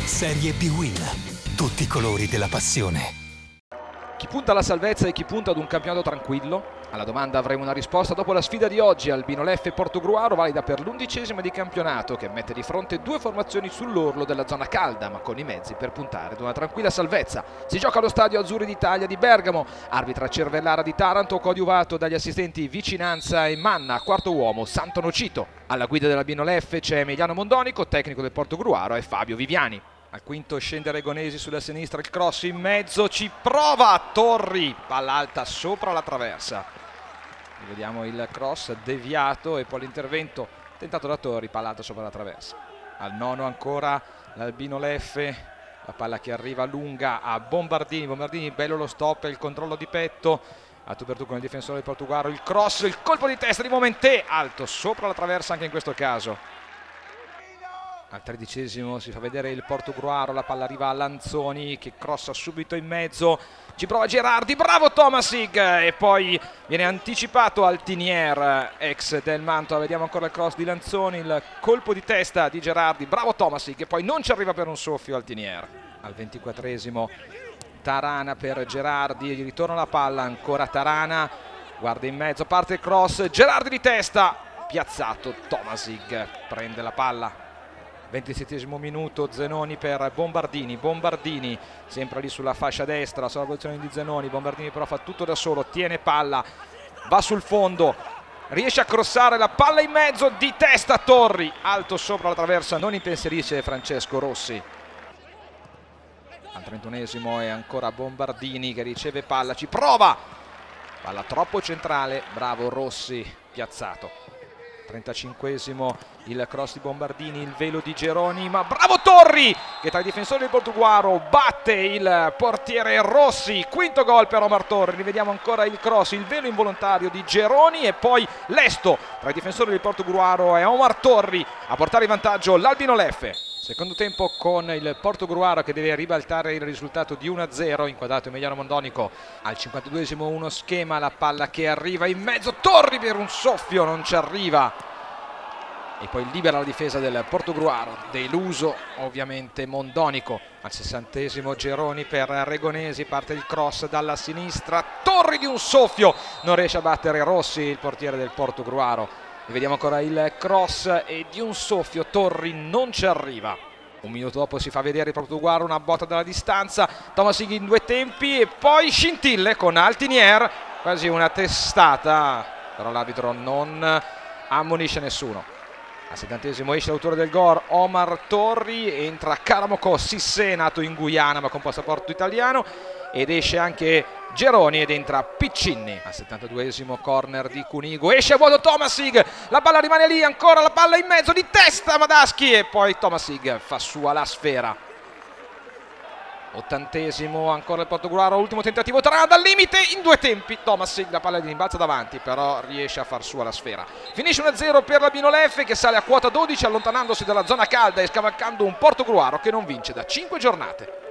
Serie B-Win. Tutti i colori della passione. Chi punta alla salvezza e chi punta ad un campionato tranquillo? Alla domanda avremo una risposta dopo la sfida di oggi. Albino Leffe Portogruaro, valida per l'11ª di campionato, che mette di fronte due formazioni sull'orlo della zona calda, ma con i mezzi per puntare ad una tranquilla salvezza. Si gioca allo stadio Azzurri d'Italia di Bergamo. Arbitra Cervellara di Taranto, coadiuvato dagli assistenti Vicinanza e Manna. Quarto uomo Santo Nocito. Alla guida dell'Albino Leffe c'è Emiliano Mondonico, tecnico del Portogruaro, e Fabio Viviani. Al quinto scende Regonesi sulla sinistra, il cross in mezzo, ci prova Torri, palla alta sopra la traversa. Vediamo il cross deviato e poi l'intervento tentato da Torri, palla alta sopra la traversa. Al nono ancora l'Albino Leffe, la palla che arriva lunga a Bombardini, Bombardini bello lo stop e il controllo di petto, a tu per tu con il difensore del Portogruaro, il cross, il colpo di testa di Momentè, alto sopra la traversa anche in questo caso. Al 13° si fa vedere il Portogruaro, la palla arriva a Lanzoni che crossa subito in mezzo, ci prova Gerardi, bravo Tomasig, e poi viene anticipato Altinier, ex del Mantova. Vediamo ancora il cross di Lanzoni, il colpo di testa di Gerardi, bravo Tomasig, e poi non ci arriva per un soffio Altinier. Al 24° Tarana per Gerardi, gli ritorna la palla, ancora Tarana, guarda in mezzo, parte il cross, Gerardi di testa, piazzato, Tomasig prende la palla. 27° minuto, Zenoni per Bombardini, Bombardini sempre lì sulla fascia destra, sulla posizione di Zenoni, Bombardini però fa tutto da solo, tiene palla, va sul fondo, riesce a crossare la palla in mezzo, di testa Torri, alto sopra la traversa, non impensierisce Francesco Rossi. Al 31° è ancora Bombardini che riceve palla, ci prova, palla troppo centrale, bravo Rossi, piazzato. 35° il cross di Bombardini, il velo di Geroni, ma bravo Torri che tra i difensori del Portogruaro batte il portiere Rossi. Quinto gol per Omar Torri, rivediamo ancora il cross, il velo involontario di Geroni e poi Lesto tra i difensori del Portogruaro e Omar Torri a portare in vantaggio l'Albino Leffe. Secondo tempo con il Portogruaro che deve ribaltare il risultato di 1-0, inquadrato Emiliano Mondonico. Al 52° uno schema, la palla che arriva in mezzo, Torri per un soffio, non ci arriva. E poi libera la difesa del Portogruaro, deluso ovviamente Mondonico. Al 60° Geroni per Regonesi, parte il cross dalla sinistra, Torri di un soffio, non riesce a battere Rossi, il portiere del Portogruaro. E vediamo ancora il cross e di un soffio Torri non ci arriva. Un minuto dopo si fa vedere il Portogruaro, una botta dalla distanza, Tomasig in due tempi e poi scintille con Altinier, quasi una testata, però l'arbitro non ammonisce nessuno. Al 70° esce l'autore del gol, Omar Torri, entra Karamoko Sissé, nato in Guyana ma con passaporto italiano, ed esce anche Geroni ed entra Piccinni. Al 72° corner di Cunigo, esce a vuoto Tomasig, la palla rimane lì, ancora la palla in mezzo, di testa Madaschi e poi Tomasig fa sua la sfera. 80° ancora il Portogruaro, ultimo tentativo, Tarana dal limite in due tempi, Tomasig la palla di rimbalza davanti però riesce a far sua la sfera. Finisce 1-0 per l'Albino Leffe che sale a quota 12 allontanandosi dalla zona calda e scavalcando un Portogruaro che non vince da 5 giornate.